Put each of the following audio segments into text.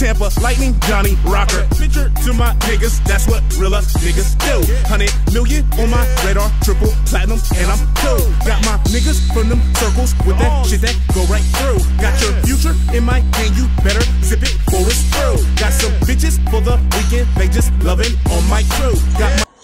Tampa, Lightning, Johnny, Rocker. Picture to my niggas, that's what real niggas do. 100 million on my radar, triple platinum, and I'm cool. Got my niggas from them circles with that shit that go right through. Got your future in my hand, you better sip it for it's through. Got some bitches for the weekend, they just loving on my crew. Got my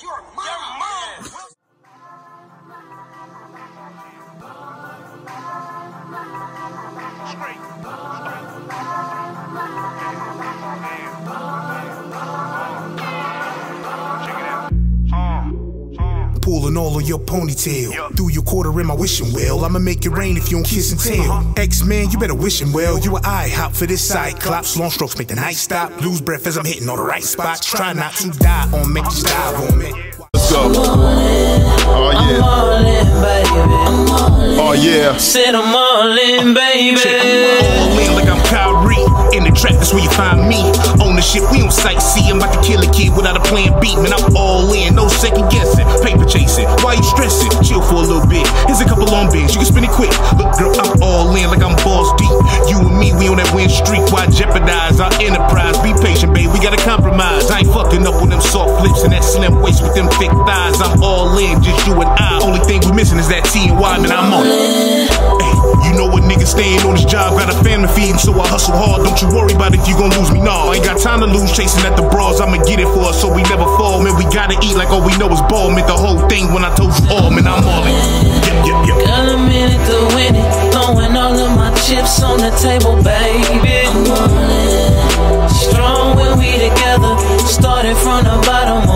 pulling all of your ponytail, threw your quarter in my wishing well. I'ma make it rain if you don't kiss and tell. X-Man, you better wish him well. You an IHOP for this Cyclops. Long strokes make the night stop. Lose breath as I'm hitting all the right spots. Try not to die on me, just dive on me. Let's go. Oh yeah. I'm all in, baby. Oh yeah. Said I'm all in, baby. all in like I'm Kyrie. In the trap, that's where you find me. On the ship, we don't sightsee. I'm about to kill a kid without a plan B. Man, I'm all in, no second guessing. Paper chasing, why you stressing? Chill for a little bit. Here's a couple long bins, you can spin it quick. Look, girl, I'm all in like I'm balls deep. You and me, we on that win streak. Why jeopardize our enterprise? Be patient, babe, we gotta compromise. I ain't fucking up with them soft lips and that slim waist with them thick thighs. I'm all in, just you and I. Only thing we missing is that T and Y, man, I'm on it. Hey, you know what nigga staying on this job, got a family feeding, so I hustle hard. Don't you worry about if you gon' lose me, nah. I ain't got time to lose chasing at the bras. I'ma get it for us so we never fall, man. We gotta eat like all we know is ball. Meant the whole thing when I told you all, man, I'm all in. Girl, I'm in it to win it. Throwing all of my chips on the table, baby. I'm all in. Strong when we together. Started from the bottom,